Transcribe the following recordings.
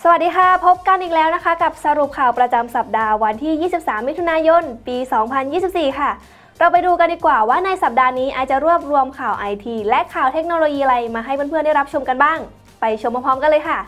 สวัสดีค่ะพบกันอีกแล้วนะคะกับสรุปข่าวประจำสัปดาห์วันที่ 23 มิถุนายน ปี 2024 ค่ะเราไปดูกันดีกว่าว่าในสัปดาห์นี้ไอจะรวบรวมข่าวไอทีและข่าวเทคโนโลยีอะไรมาให้เพื่อนๆได้รับชมกันบ้างไปชมพร้อมๆกันเลยค่ะ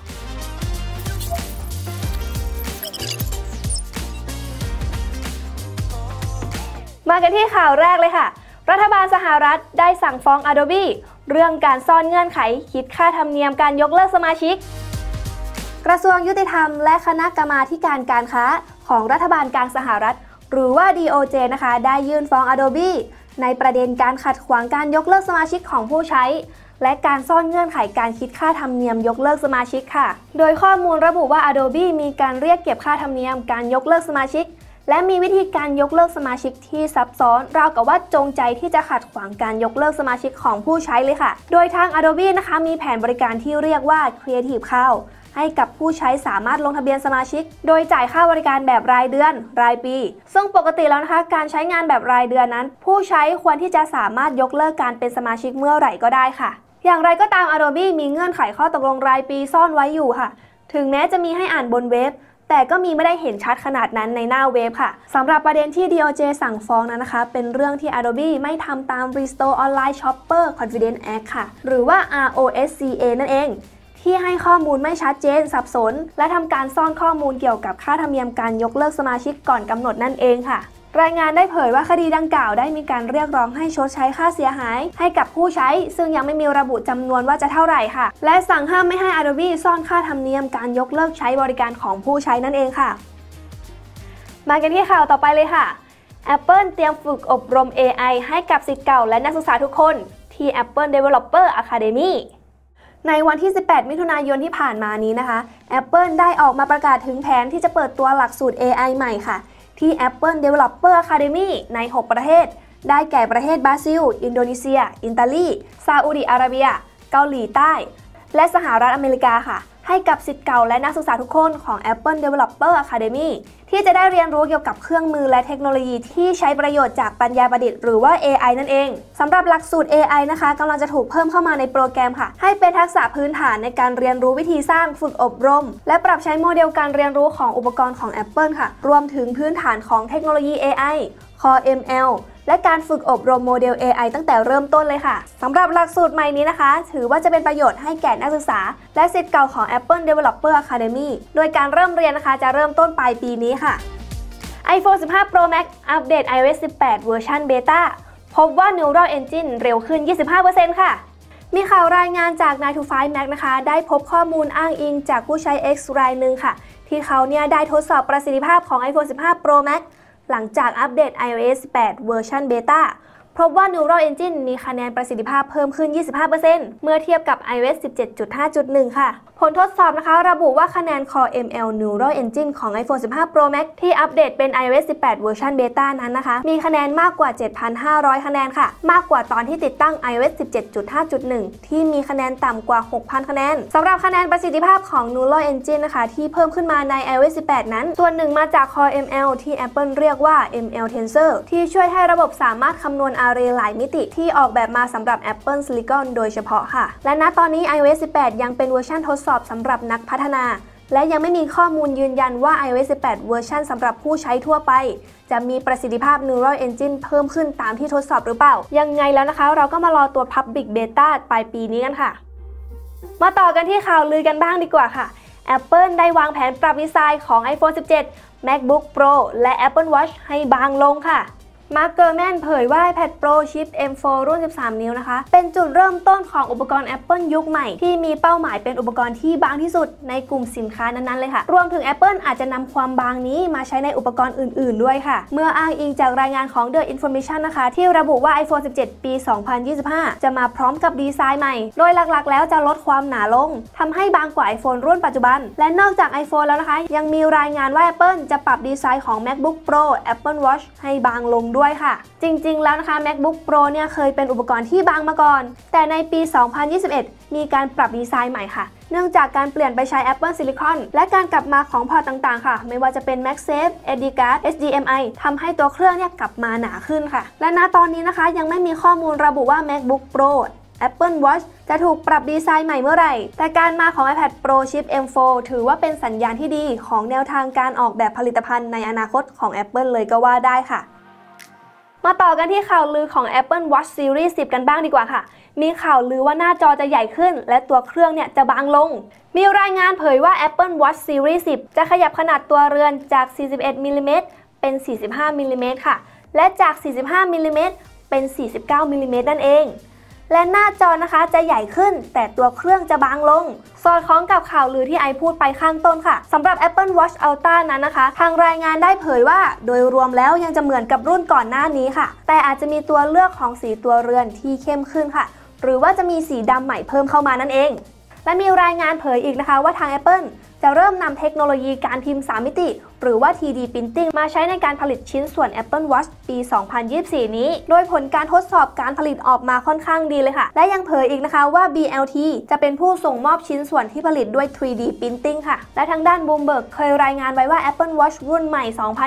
มากันที่ข่าวแรกเลยค่ะรัฐบาลสหรัฐได้สั่งฟ้อง Adobe เรื่องการซ่อนเงื่อนไขคิดค่าธรรมเนียมการยกเลิกสมาชิกกระทรวงยุติธรรมและคณะกรรมาธิการการค้าของรัฐบาลกลางสหรัฐหรือว่า DOJ นะคะได้ยื่นฟ้อง Adobe ในประเด็นการขัดขวางการยกเลิกสมาชิกของผู้ใช้และการซ่อนเงื่อนไขการคิดค่าธรรมเนียมยกเลิกสมาชิกค่ะโดยข้อมูลระบุว่า Adobe มีการเรียกเก็บค่าธรรมเนียมการยกเลิกสมาชิกและมีวิธีการยกเลิกสมาชิกที่ซับซ้อนราวกับว่าจงใจที่จะขัดขวางการยกเลิกสมาชิกของผู้ใช้เลยค่ะโดยทาง Adobe นะคะมีแผนบริการที่เรียกว่า Creative Cloudให้กับผู้ใช้สามารถลงทะเบียนสมาชิกโดยจ่ายค่าบริการแบบรายเดือนรายปีซึ่งปกติแล้วนะคะการใช้งานแบบรายเดือนนั้นผู้ใช้ควรที่จะสามารถยกเลิกการเป็นสมาชิกเมื่อไหร่ก็ได้ค่ะอย่างไรก็ตาม Adobe มีเงื่อนไขข้อตกลงรายปีซ่อนไว้อยู่ค่ะถึงแม้จะมีให้อ่านบนเว็บแต่ก็มีไม่ได้เห็นชัดขนาดนั้นในหน้าเว็บค่ะสำหรับประเด็นที่ DOJ สั่งฟ้องนั้นนะคะเป็นเรื่องที่ Adobe ไม่ทำตาม Restore Online Shopper Confidence Act ค่ะหรือว่า ROSCA นั่นเองที่ให้ข้อมูลไม่ชัดเจนสับสนและทำการซ่อนข้อมูลเกี่ยวกับค่าธรรมเนียมการยกเลิกสมาชิกก่อนกำหนดนั่นเองค่ะรายงานได้เผยว่าคดีดังกล่าวได้มีการเรียกร้องให้ชดใช้ค่าเสียหายให้กับผู้ใช้ซึ่งยังไม่มีระบุจำนวนว่าจะเท่าไหร่ค่ะและสั่งห้ามไม่ให้ Adobe ซ่อนค่าธรรมเนียมการยกเลิกใช้บริการของผู้ใช้นั่นเองค่ะมากันที่ข่าวต่อไปเลยค่ะ Apple เตรียมฝึกอบรม AI ให้กับศิษย์เก่าและนักศึกษาทุกคนที่ Apple Developer Academyในวันที่ 18 มิถุนายนที่ผ่านมานี้นะคะ Apple ได้ออกมาประกาศถึงแผนที่จะเปิดตัวหลักสูตร AI ใหม่ค่ะที่ Apple Developer Academy ใน 6 ประเทศได้แก่ประเทศบราซิล อินโดนีเซีย อิตาลี ซาอุดิอาระเบีย เกาหลีใต้ และสหรัฐอเมริกาค่ะให้กับศิษย์เก่าและนักศึกษาทุกคนของ Apple Developer Academy ที่จะได้เรียนรู้เกี่ยวกับเครื่องมือและเทคโนโลยีที่ใช้ประโยชน์จากปัญญาประดิษฐ์หรือว่า AI นั่นเองสำหรับหลักสูตร AI นะคะกำลังจะถูกเพิ่มเข้ามาในโปรแกรมค่ะให้เป็นทักษะพื้นฐานในการเรียนรู้วิธีสร้างฝึกอบรมและปรับใช้โมเดลการเรียนรู้ของอุปกรณ์ของ Apple ค่ะรวมถึงพื้นฐานของเทคโนโลยี AI Core ML และการฝึกอบรมโมเดล AI ตั้งแต่เริ่มต้นเลยค่ะสำหรับหลักสูตรใหม่นี้นะคะถือว่าจะเป็นประโยชน์ให้แก่นักศึกษาและศิษย์เก่าของ Apple Developer Academy โดยการเริ่มเรียนนะคะจะเริ่มต้นปลายปีนี้ค่ะ iPhone 15 Pro Max อัปเดต iOS 18 เวอร์ชันเบต้าพบว่า Neural Engine เร็วขึ้น 25% ค่ะมีข่าวรายงานจาก 9to5Mac นะคะได้พบข้อมูลอ้างอิงจากผู้ใช้ X รายหนึ่งค่ะที่เขาได้ทดสอบประสิทธิภาพของ iPhone 15 Pro Maxหลังจากอัปเดต iOS 18 เวอร์ชันเบต้าพบว่า Neural Engine มีคะแนนประสิทธิภาพเพิ่มขึ้น 25% เมื่อเทียบกับ iOS 17.5.1 ค่ะผลทดสอบนะคะระบุว่าคะแนน Core ML Neural Engine ของ iPhone 15 Pro Max ที่อัปเดตเป็น iOS 18 เวอร์ชันเบต้านั้นนะคะมีคะแนนมากกว่า 7,500 คะแนนค่ะมากกว่าตอนที่ติดตั้ง iOS 17.5.1 ที่มีคะแนนต่ำกว่า 6,000 คะแนนสำหรับคะแนนประสิทธิภาพของ Neural Engine นะคะที่เพิ่มขึ้นมาใน iOS 18 นั้นส่วนหนึ่งมาจาก Core ML ที่ Apple เรียกว่า ML Tensor ที่ช่วยให้ระบบสามารถคำนวณarray หลายมิติที่ออกแบบมาสำหรับ Apple Silicon โดยเฉพาะค่ะและณตอนนี้ iOS 18 ยังเป็นเวอร์ชันทดสอบสำหรับนักพัฒนาและยังไม่มีข้อมูลยืนยันว่า iOS 18 เวอร์ชันสำหรับผู้ใช้ทั่วไปจะมีประสิทธิภาพ Neural Engine เพิ่มขึ้นตามที่ทดสอบหรือเปล่ายังไงแล้วนะคะเราก็มารอตัว Public Beta ปลายปีนี้กันค่ะมาต่อกันที่ข่าวลือกันบ้างดีกว่าค่ะ Apple ได้วางแผนปรับดีไซน์ของ iPhone 17 MacBook Pro และ Apple Watch ให้บางลงค่ะมาร์ค เกอร์แมนเผยว่า iPad Pro ชิป M4 รุ่น 13 นิ้วนะคะเป็นจุดเริ่มต้นของอุปกรณ์ Apple ยุคใหม่ที่มีเป้าหมายเป็นอุปกรณ์ที่บางที่สุดในกลุ่มสินค้านั้นๆเลยค่ะรวมถึง Apple อาจจะนำความบางนี้มาใช้ในอุปกรณ์อื่นๆด้วยค่ะเมื่ออ้างอิงจากรายงานของ The Information นะคะที่ระบุว่า iPhone 17 ปี 2025 จะมาพร้อมกับดีไซน์ใหม่โดยหลักๆแล้วจะลดความหนาลงทำให้บางกว่า iPhone รุ่นปัจจุบันและนอกจาก iPhone แล้วนะคะยังมีรายงานว่า Apple จะปรับดีไซน์ของ MacBook Pro Apple Watch ให้บางลงด้วยค่ะจริงๆแล้วนะคะ MacBook Pro เคยเป็นอุปกรณ์ที่บางมาก่อนแต่ในปี 2021 มีการปรับดีไซน์ใหม่ค่ะเนื่องจากการเปลี่ยนไปใช้ Apple Silicon และการกลับมาของพอร์ตต่างๆค่ะไม่ว่าจะเป็น MagSafe SD Card HDMI ทำให้ตัวเครื่องกลับมาหนาขึ้นค่ะและณตอนนี้นะคะยังไม่มีข้อมูลระบุว่า MacBook Pro Apple Watch จะถูกปรับดีไซน์ใหม่เมื่อไหร่แต่การมาของ iPad Pro ชิป M4 ถือว่าเป็นสัญญาณที่ดีของแนวทางการออกแบบผลิตภัณฑ์ในอนาคตของ Apple เลยก็ว่าได้ค่ะมาต่อกันที่ข่าวลือของ Apple Watch Series 10 กันบ้างดีกว่าค่ะมีข่าวลือว่าหน้าจอจะใหญ่ขึ้นและตัวเครื่องเนี่ยจะบางลงมีรายงานเผยว่า Apple Watch Series 10 จะขยับขนาดตัวเรือนจาก 41 มิลลิเมตรเป็น 45 มิลลิเมตรค่ะและจาก 45 มิลลิเมตรเป็น 49 มิลลิเมตรนั่นเองและหน้าจอนะคะจะใหญ่ขึ้นแต่ตัวเครื่องจะบางลงสอดคล้องกับข่าวลือที่ไอพูดไปข้างต้นค่ะสำหรับ Apple Watch Ultra นั้นนะคะทางรายงานได้เผยว่าโดยรวมแล้วยังจะเหมือนกับรุ่นก่อนหน้านี้ค่ะแต่อาจจะมีตัวเลือกของสีตัวเรือนที่เข้มขึ้นค่ะหรือว่าจะมีสีดำใหม่เพิ่มเข้ามานั่นเองและมีรายงานเผยอีกนะคะว่าทาง Apple จะเริ่มนำเทคโนโลยีการพิมพ์ 3 มิติหรือว่า 3D Printing มาใช้ในการผลิตชิ้นส่วน Apple Watch ปี 2024 นี้โดยผลการทดสอบการผลิตออกมาค่อนข้างดีเลยค่ะและยังเผยอีกนะคะว่า BLT จะเป็นผู้ส่งมอบชิ้นส่วนที่ผลิตด้วย 3D Printing ค่ะและทางด้าน Bloomberg เคยรายงานไว้ว่า Apple Watch รุ่นใหม่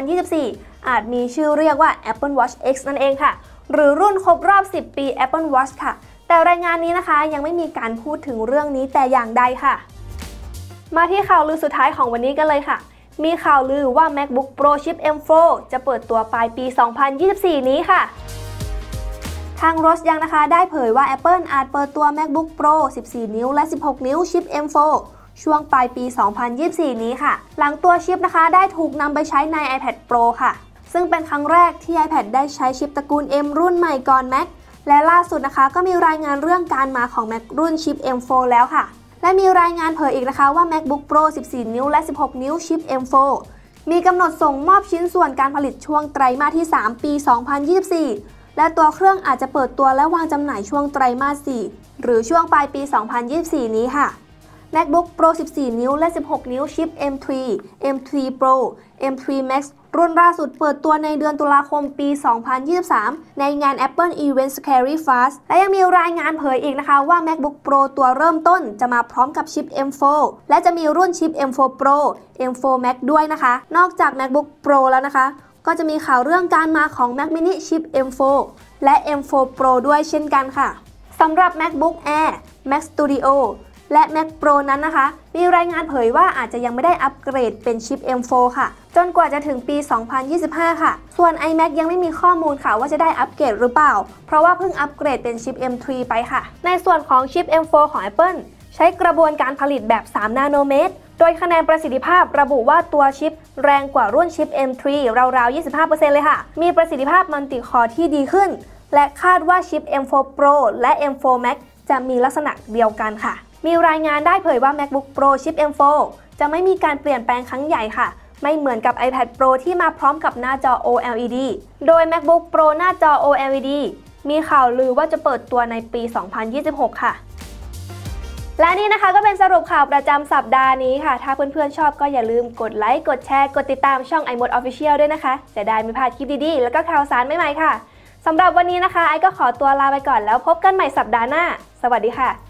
2024 อาจมีชื่อเรียกว่า Apple Watch X นั่นเองค่ะหรือรุ่นครบรอบ 10 ปี Apple Watch ค่ะแต่รายงานนี้นะคะยังไม่มีการพูดถึงเรื่องนี้แต่อย่างใดค่ะมาที่ข่าวลือสุดท้ายของวันนี้กันเลยค่ะมีข่าวลือว่า MacBook Pro ชิป M4 จะเปิดตัวปลายปี 2024 นี้ค่ะทาง Roche ยังนะคะได้เผยว่า Apple อาจเปิดตัว MacBook Pro 14 นิ้วและ 16 นิ้วชิป M4 ช่วงปลายปี 2024 นี้ค่ะหลังตัวชิปนะคะได้ถูกนำไปใช้ใน iPad Pro ค่ะซึ่งเป็นครั้งแรกที่ iPad ได้ใช้ชิปตระกูล M รุ่นใหม่ก่อน Mac และล่าสุดนะคะก็มีรายงานเรื่องการมาของ Mac รุ่นชิป M4 แล้วค่ะและมีรายงานเผยอีกนะคะว่า MacBook Pro 14 นิ้วและ 16 นิ้วชิป M4 มีกำหนดส่งมอบชิ้นส่วนการผลิตช่วงไตรมาสที่ 3 ปี 2024 และตัวเครื่องอาจจะเปิดตัวและวางจำหน่ายช่วงไตรมาส 4 หรือช่วงปลายปี 2024 นี้ค่ะ MacBook Pro 14 นิ้วและ 16 นิ้วชิป M3 M3 Pro M3 Max รุ่นล่าสุดเปิดตัวในเดือนตุลาคมปี 2023 ในงาน Apple Event Scary Fast และยังมีรายงานเผยอีกนะคะว่า MacBook Pro ตัวเริ่มต้นจะมาพร้อมกับชิป M4 และจะมีรุ่นชิป M4 Pro M4 Max ด้วยนะคะนอกจาก MacBook Pro แล้วนะคะก็จะมีข่าวเรื่องการมาของ Mac Mini ชิป M4 และ M4 Pro ด้วยเช่นกันค่ะสำหรับ MacBook Air Mac Studioและ Mac Pro นั้นนะคะมีรายงานเผยว่าอาจจะยังไม่ได้อัปเกรดเป็นชิป M4 ค่ะจนกว่าจะถึงปี 2025 ค่ะส่วน iMac ยังไม่มีข้อมูลค่ะว่าจะได้อัปเกรดหรือเปล่าเพราะว่าเพิ่งอัปเกรดเป็นชิป M3 ไปค่ะในส่วนของชิป M4 ของ Apple ใช้กระบวนการผลิตแบบ 3 นาโนเมตรโดยคะแนนประสิทธิภาพระบุว่าตัวชิปแรงกว่ารุ่นชิป M3 ราวๆ 25% เลยค่ะมีประสิทธิภาพมัลติคอร์ที่ดีขึ้นและคาดว่าชิป M4 Pro และ M4 Max จะมีลักษณะเดียวกันค่ะมีรายงานได้เผยว่า MacBook Pro ชิป M4 จะไม่มีการเปลี่ยนแปลงครั้งใหญ่ค่ะไม่เหมือนกับ iPad Pro ที่มาพร้อมกับหน้าจอ OLED โดย MacBook Pro หน้าจอ OLED มีข่าวลือว่าจะเปิดตัวในปี 2026 ค่ะและนี่นะคะก็เป็นสรุปข่าวประจำสัปดาห์นี้ค่ะถ้าเพื่อนๆชอบก็อย่าลืมกดไลค์กดแชร์กดติดตามช่อง iMode Official ด้วยนะคะจะได้ไม่พลาดคลิปดีๆแล้วก็ข่าวสารใหม่ๆค่ะสำหรับวันนี้นะคะไอก็ขอตัวลาไปก่อนแล้วพบกันใหม่สัปดาห์หน้าสวัสดีค่ะ